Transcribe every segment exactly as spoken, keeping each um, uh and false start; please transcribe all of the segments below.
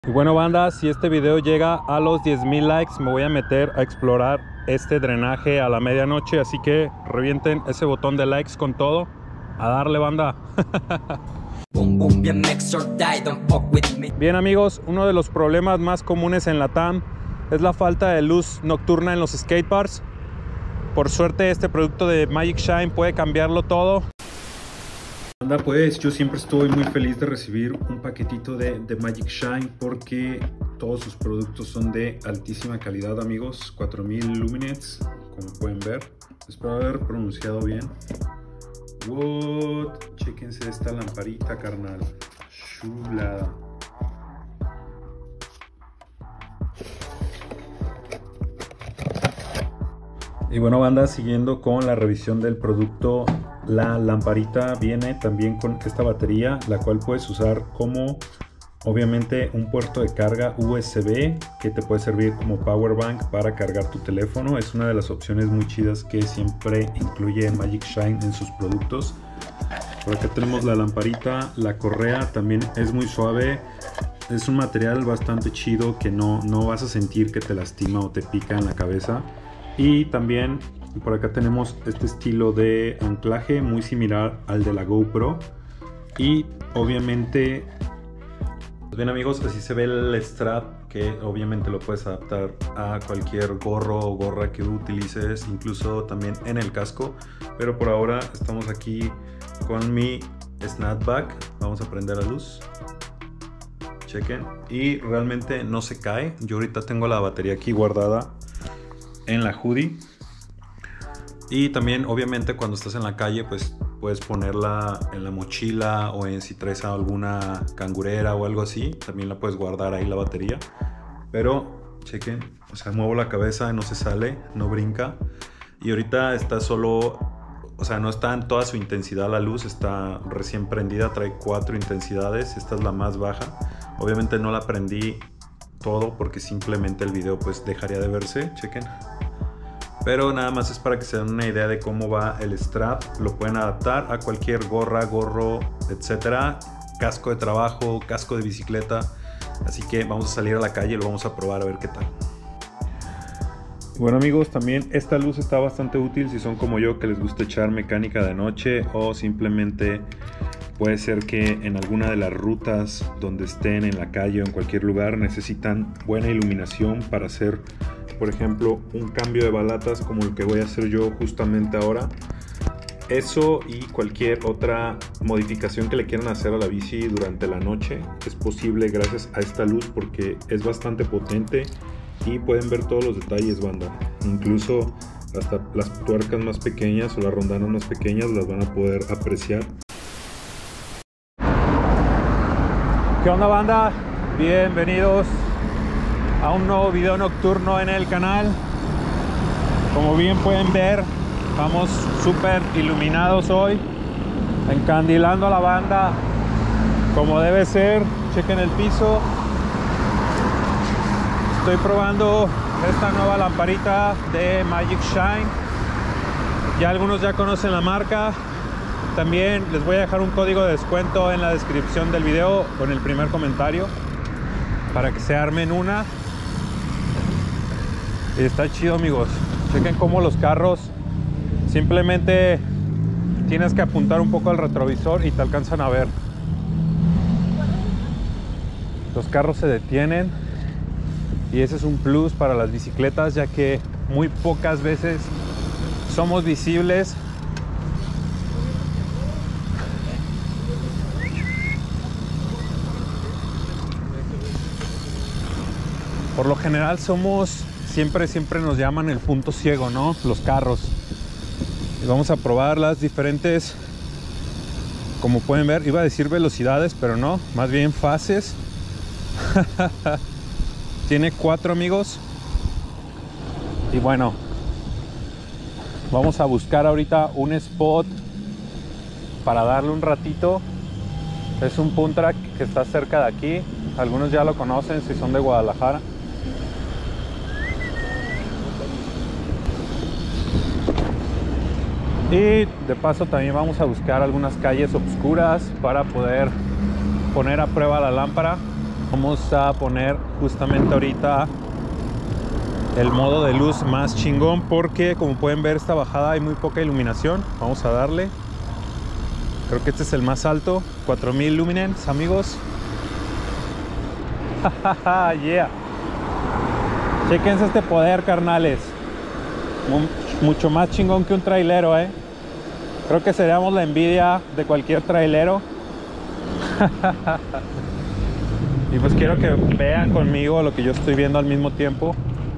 Y bueno, banda, si este video llega a los diez mil likes, me voy a meter a explorar este drenaje a la medianoche, así que revienten ese botón de likes con todo. A darle, banda. Bien, amigos, uno de los problemas más comunes en Latam es la falta de luz nocturna en los skateparks. Por suerte, este producto de Magic Shine puede cambiarlo todo. Anda, pues yo siempre estoy muy feliz de recibir un paquetito de, de Magic Shine porque todos sus productos son de altísima calidad, amigos. cuatro mil luminets, como pueden ver. Espero haber pronunciado bien. What? Chéquense esta lamparita, carnal. Chulada. Y bueno, banda, siguiendo con la revisión del producto, la lamparita viene también con esta batería, la cual puedes usar como obviamente un puerto de carga U S B que te puede servir como power bank para cargar tu teléfono. Es una de las opciones muy chidas que siempre incluye Magic Shine en sus productos. Por acá tenemos la lamparita, la correa también es muy suave. Es un material bastante chido que no, no vas a sentir que te lastima o te pica en la cabeza. Y también por acá tenemos este estilo de anclaje muy similar al de la GoPro. Y obviamente, pues bien, amigos, así se ve el strap, que obviamente lo puedes adaptar a cualquier gorro o gorra que utilices, incluso también en el casco. Pero por ahora estamos aquí con mi snapback. Vamos a prender la luz. Chequen. Y realmente no se cae. Yo ahorita tengo la batería aquí guardada en la hoodie. Y también obviamente cuando estás en la calle pues puedes ponerla en la mochila, o en si traes alguna cangurera o algo así, también la puedes guardar ahí la batería. Pero chequen, o sea, muevo la cabeza, no se sale, no brinca. Y ahorita está solo, o sea, no está en toda su intensidad la luz, está recién prendida, trae cuatro intensidades, esta es la más baja. Obviamente no la prendí todo porque simplemente el video pues dejaría de verse, chequen. Pero nada más es para que se den una idea de cómo va el strap. Lo pueden adaptar a cualquier gorra, gorro, etcétera. Casco de trabajo, casco de bicicleta. Así que vamos a salir a la calle y lo vamos a probar a ver qué tal. Bueno, amigos, también esta luz está bastante útil si son como yo, que les gusta echar mecánica de noche, o simplemente puede ser que en alguna de las rutas donde estén en la calle o en cualquier lugar necesitan buena iluminación para hacer, por ejemplo, un cambio de balatas como el que voy a hacer yo justamente ahora. Eso y cualquier otra modificación que le quieran hacer a la bici durante la noche es posible gracias a esta luz, porque es bastante potente y pueden ver todos los detalles, banda. Incluso hasta las tuercas más pequeñas o las rondanas más pequeñas las van a poder apreciar. ¿Qué onda, banda? Bienvenidos a un nuevo video nocturno en el canal. Como bien pueden ver, vamos súper iluminados hoy, encandilando a la banda como debe ser. Chequen el piso. Estoy probando esta nueva lamparita de Magic Shine. Ya algunos ya conocen la marca. También les voy a dejar un código de descuento en la descripción del video con el primer comentario para que se armen una. Y está chido, amigos. Chequen cómo los carros simplemente tienes que apuntar un poco al retrovisor y te alcanzan a ver. Los carros se detienen y ese es un plus para las bicicletas, ya que muy pocas veces somos visibles. Por lo general somos, siempre, siempre nos llaman el punto ciego, ¿no? Los carros. Y vamos a probar las diferentes, como pueden ver, iba a decir velocidades, pero no, más bien fases. Tiene cuatro, amigos. Y bueno, vamos a buscar ahorita un spot para darle un ratito. Es un Pump Track que está cerca de aquí. Algunos ya lo conocen si son de Guadalajara. Y de paso también vamos a buscar algunas calles oscuras para poder poner a prueba la lámpara. Vamos a poner justamente ahorita el modo de luz más chingón, porque como pueden ver esta bajada hay muy poca iluminación. Vamos a darle, creo que este es el más alto, cuatro mil lumens, amigos. Yeah, chequense este poder, carnales. Mucho más chingón que un trailero, eh. Creo que seríamos la envidia de cualquier trailero. Y pues quiero que vean conmigo lo que yo estoy viendo al mismo tiempo.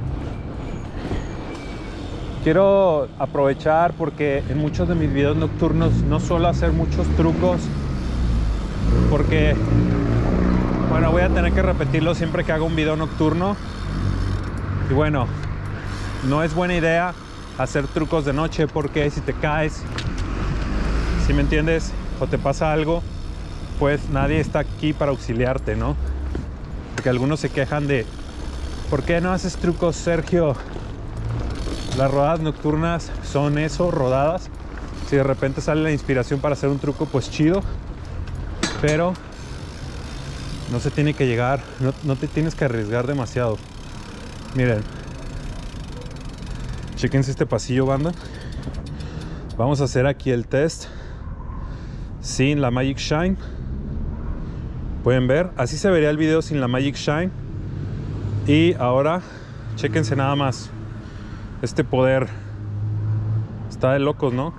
Quiero aprovechar porque en muchos de mis videos nocturnos no suelo hacer muchos trucos, porque, bueno, voy a tener que repetirlo siempre que haga un video nocturno. Y bueno, no es buena idea hacer trucos de noche, porque si te caes, si me entiendes, o te pasa algo, pues nadie está aquí para auxiliarte, ¿no? Porque algunos se quejan de: ¿por qué no haces trucos, Sergio? Las rodadas nocturnas son eso, rodadas. Si de repente sale la inspiración para hacer un truco, pues chido, pero no se tiene que llegar, no, no te tienes que arriesgar demasiado. Miren, chequense este pasillo, banda. Vamos a hacer aquí el test sin la Magic Shine. Pueden ver, así se vería el video sin la Magic Shine. Y ahora, chequense nada más este poder. Está de locos, ¿no?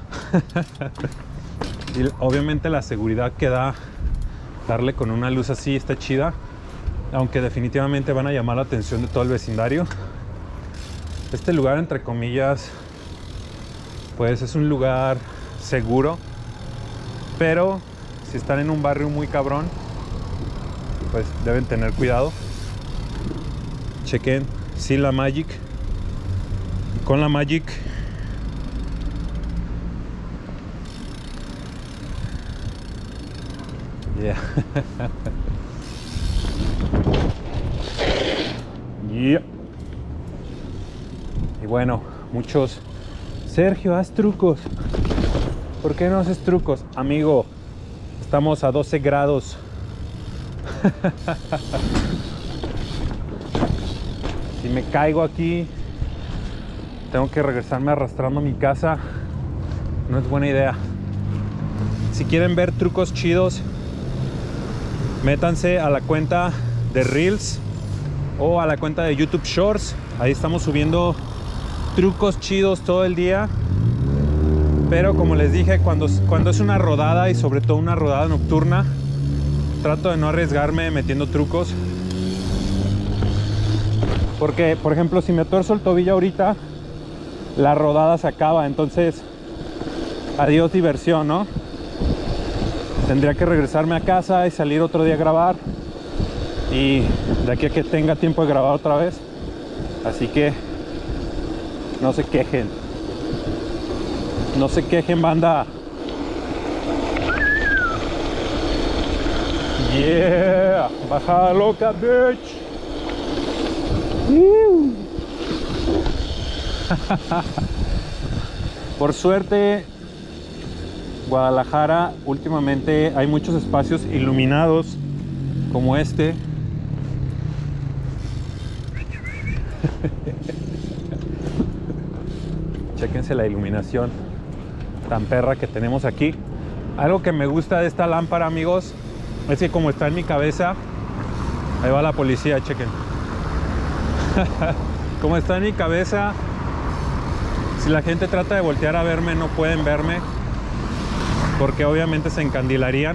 Y obviamente la seguridad que da darle con una luz así está chida, aunque definitivamente van a llamar la atención de todo el vecindario. Este lugar, entre comillas, pues es un lugar seguro, pero si están en un barrio muy cabrón, pues deben tener cuidado. Chequen, sin la Magic, con la Magic. Yeah. Yeah. Y bueno, muchos: Sergio, haz trucos. ¿Por qué no haces trucos? Amigo, estamos a doce grados. Si me caigo aquí, tengo que regresarme arrastrando a mi casa. No es buena idea. Si quieren ver trucos chidos, métanse a la cuenta de Reels o a la cuenta de YouTube Shorts. Ahí estamos subiendo trucos chidos todo el día. Pero como les dije, cuando, cuando es una rodada, y sobre todo una rodada nocturna, trato de no arriesgarme metiendo trucos, porque, por ejemplo, si me tuerzo el tobillo ahorita, la rodada se acaba. Entonces, adiós diversión, ¿no? Tendría que regresarme a casa y salir otro día a grabar, y de aquí a que tenga tiempo de grabar otra vez. Así que no se quejen, no se quejen, banda. Yeah, bajada loca, bitch. Por suerte, Guadalajara últimamente hay muchos espacios iluminados como este. Chéquense la iluminación tan perra que tenemos aquí. Algo que me gusta de esta lámpara, amigos, es que como está en mi cabeza, ahí va la policía, chequen. Como está en mi cabeza, si la gente trata de voltear a verme, no pueden verme, porque obviamente se encandilarían.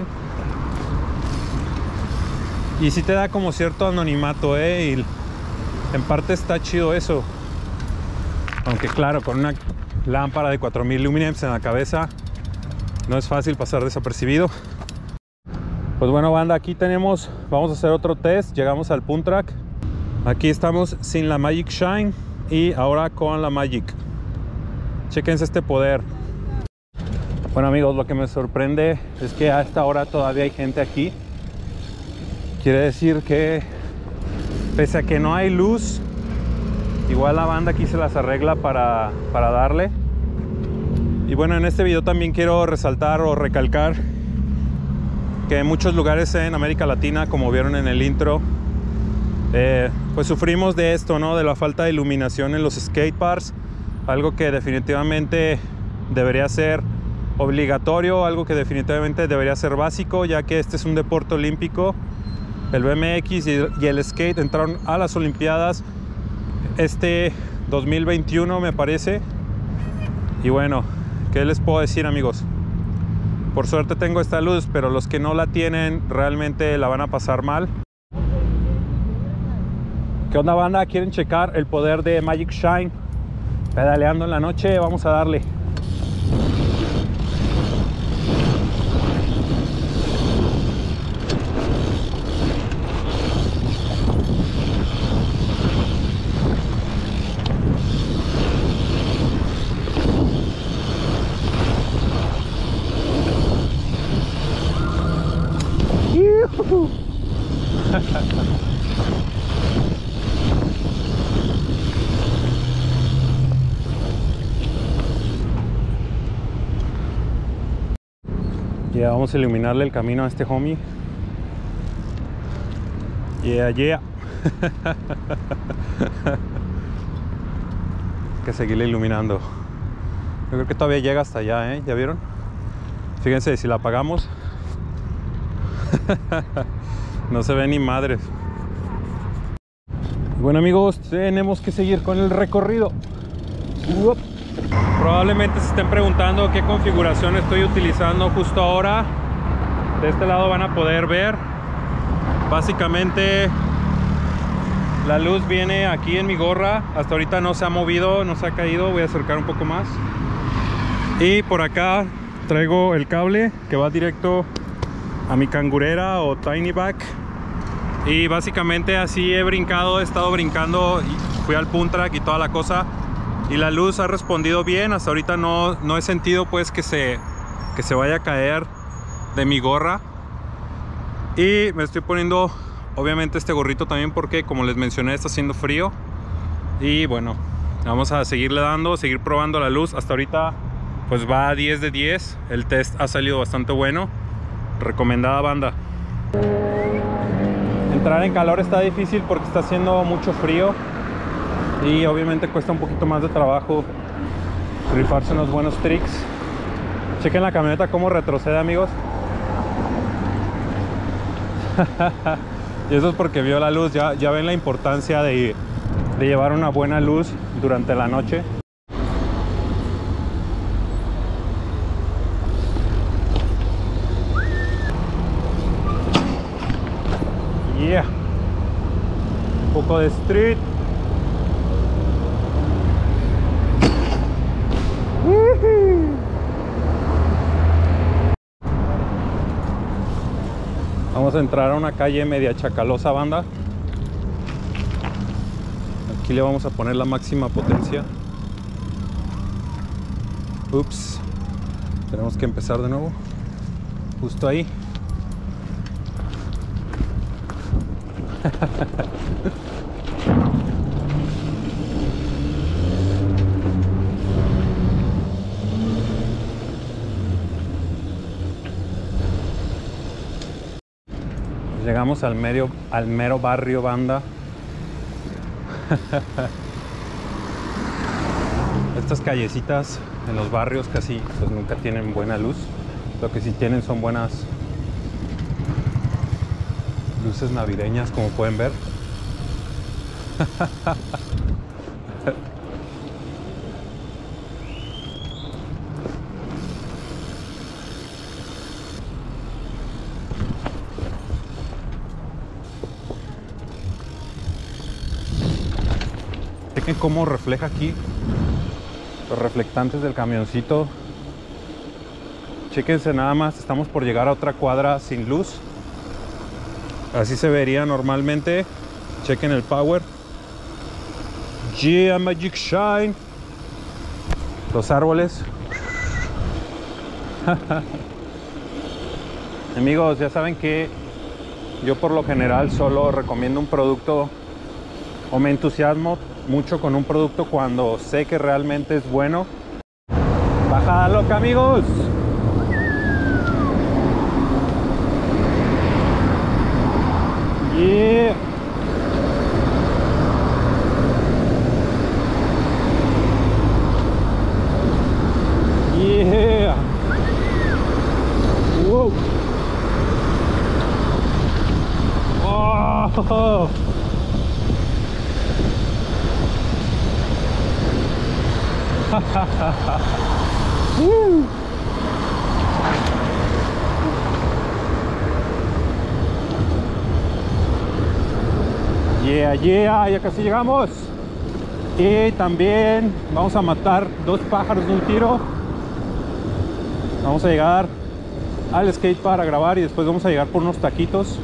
Y sí te da como cierto anonimato, ¿eh? Y en parte está chido eso. Aunque claro, con una lámpara de cuatro mil lumens en la cabeza, no es fácil pasar desapercibido. Pues bueno, banda, aquí tenemos, vamos a hacer otro test. Llegamos al Punt Track. Aquí estamos sin la Magic Shine y ahora con la Magic. Chequense este poder. Bueno, amigos, lo que me sorprende es que a esta hora todavía hay gente aquí. Quiere decir que pese a que no hay luz, igual la banda aquí se las arregla para, para darle. Y bueno, en este video también quiero resaltar o recalcar que en muchos lugares en América Latina, como vieron en el intro, eh, pues sufrimos de esto, ¿no? De la falta de iluminación en los skateparks, algo que definitivamente debería ser obligatorio, algo que definitivamente debería ser básico, ya que este es un deporte olímpico. El B M X y el skate entraron a las Olimpiadas este dos mil veintiuno, me parece. Y bueno, ¿qué les puedo decir, amigos? Por suerte tengo esta luz, pero los que no la tienen realmente la van a pasar mal. ¿Qué onda, banda? ¿Quieren checar el poder de Magic Shine pedaleando en la noche? Vamos a darle. Ya vamos a iluminarle el camino a este homie. Yeah, yeah. Hay que seguirle iluminando. Yo creo que todavía llega hasta allá, ¿eh? ¿Ya vieron? Fíjense, si la apagamos no se ve ni madres. Bueno, amigos, tenemos que seguir con el recorrido. Uop. Probablemente se estén preguntando qué configuración estoy utilizando justo ahora. De este lado van a poder ver. Básicamente la luz viene aquí en mi gorra. Hasta ahorita no se ha movido, no se ha caído. Voy a acercar un poco más. Y por acá traigo el cable que va directo a mi cangurera o tiny back. Y básicamente así he brincado, he estado brincando. Y fui al Punt Track y toda la cosa. Y la luz ha respondido bien. Hasta ahorita no, no he sentido pues que se, que se vaya a caer de mi gorra. Y me estoy poniendo obviamente este gorrito también porque, como les mencioné, está haciendo frío. Y bueno, vamos a seguirle dando, seguir probando la luz. Hasta ahorita pues va a diez de diez. El test ha salido bastante bueno. Recomendada, banda. Entrar en calor está difícil porque está haciendo mucho frío. Y obviamente cuesta un poquito más de trabajo rifarse unos buenos tricks. Chequen la camioneta cómo retrocede, amigos. Y eso es porque vio la luz. Ya, ya ven la importancia de, de llevar una buena luz durante la noche. Yeah. Un poco de street. Vamos a entrar a una calle media chacalosa, banda. Aquí le vamos a poner la máxima potencia. Ups. Tenemos que empezar de nuevo. Justo ahí. Llegamos al, medio, al mero barrio, banda. Estas callecitas en los barrios casi pues nunca tienen buena luz. Lo que sí tienen son buenas luces navideñas, como pueden ver. Chequen cómo refleja aquí los reflectantes del camioncito. Chequense nada más, estamos por llegar a otra cuadra sin luz. Así se vería normalmente. Chequen el power. Yeah, Magic Shine. Los árboles. Amigos, ya saben que yo por lo general solo recomiendo un producto, o me entusiasmo mucho con un producto cuando sé que realmente es bueno. Bajada loca, amigos. ¡Eso! uh. Yeah, yeah, ya casi llegamos. Y también vamos a matar dos pájaros de un tiro. Vamos a llegar al skate park a grabar y después vamos a llegar por unos taquitos.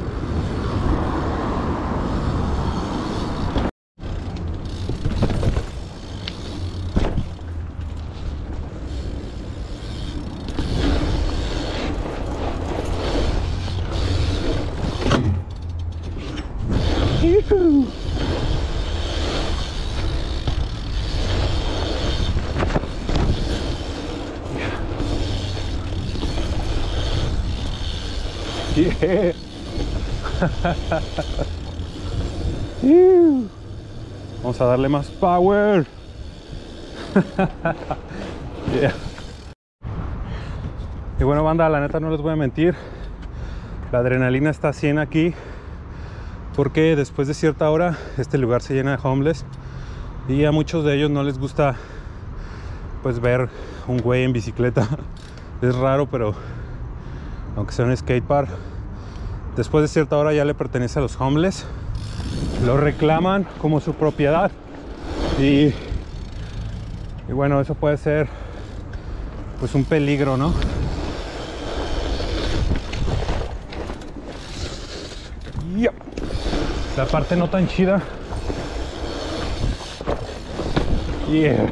Yuhu. Yeah. Vamos a darle más power. Yeah. Y bueno, banda, la neta no les voy a mentir, la adrenalina está a cien aquí, porque después de cierta hora este lugar se llena de homeless y a muchos de ellos no les gusta pues ver un güey en bicicleta. Es raro, pero aunque sea un skatepark, después de cierta hora ya le pertenece a los homeless, lo reclaman como su propiedad y, y bueno, eso puede ser pues un peligro, ¿no? Yep. La parte no tan chida. Yeah.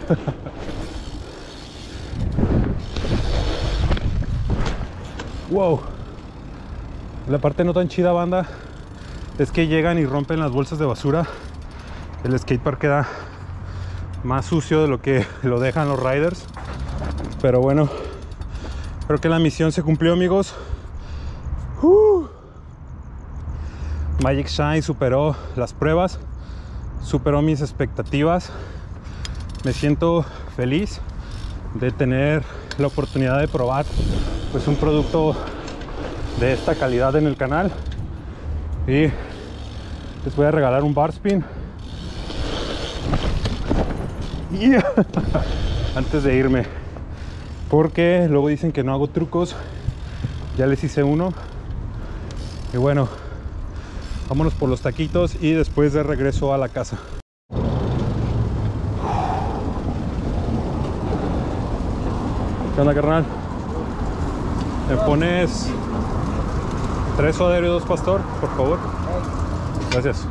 Wow. La parte no tan chida, banda, es que llegan y rompen las bolsas de basura. El skatepark queda más sucio de lo que lo dejan los riders. Pero bueno, creo que la misión se cumplió, amigos. Uh. Magic Shine superó las pruebas, superó mis expectativas. Me siento feliz de tener la oportunidad de probar pues un producto de esta calidad en el canal, y les voy a regalar un bar spin yeah. Antes de irme, porque luego dicen que no hago trucos. Ya les hice uno y bueno, vámonos por los taquitos y después de regreso a la casa. ¿Qué onda, carnal? ¿Me pones tres suadero y dos pastor, por favor? Gracias.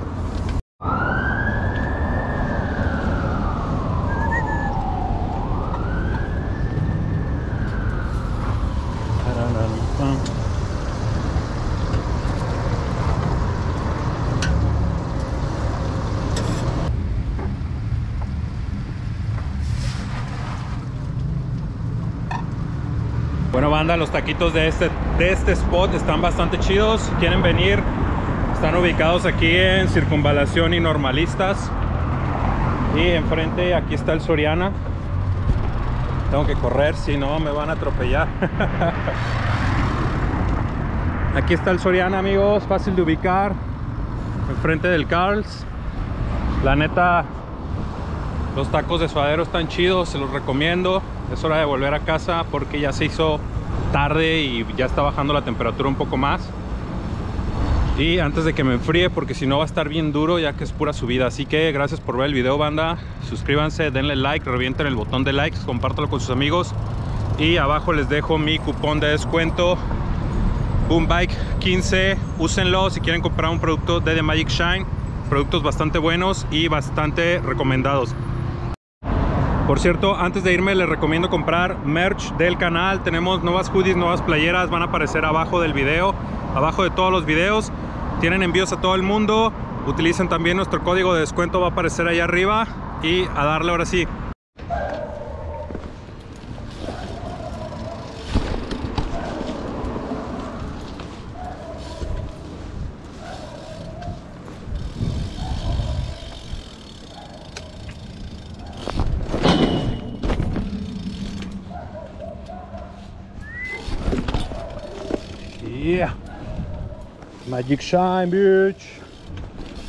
Bueno, banda, los taquitos de este, de este spot están bastante chidos. Si quieren venir, están ubicados aquí en Circunvalación y Normalistas. Y enfrente aquí está el Soriana. Tengo que correr, si no me van a atropellar. Aquí está el Soriana, amigos, fácil de ubicar. Enfrente del Carl's. La neta, los tacos de suadero están chidos, se los recomiendo. Es hora de volver a casa porque ya se hizo tarde y ya está bajando la temperatura un poco más. Y antes de que me enfríe, porque si no va a estar bien duro, ya que es pura subida. Así que gracias por ver el video, banda. Suscríbanse, denle like, revienten el botón de likes, compártalo con sus amigos. Y abajo les dejo mi cupón de descuento, Boombike quince. Úsenlo si quieren comprar un producto de The Magic Shine. Productos bastante buenos y bastante recomendados. Por cierto, antes de irme les recomiendo comprar merch del canal. Tenemos nuevas hoodies, nuevas playeras, van a aparecer abajo del video, abajo de todos los videos. Tienen envíos a todo el mundo. Utilicen también nuestro código de descuento, va a aparecer ahí arriba. Y a darle ahora sí. Yeah, Magic Shine, bitch.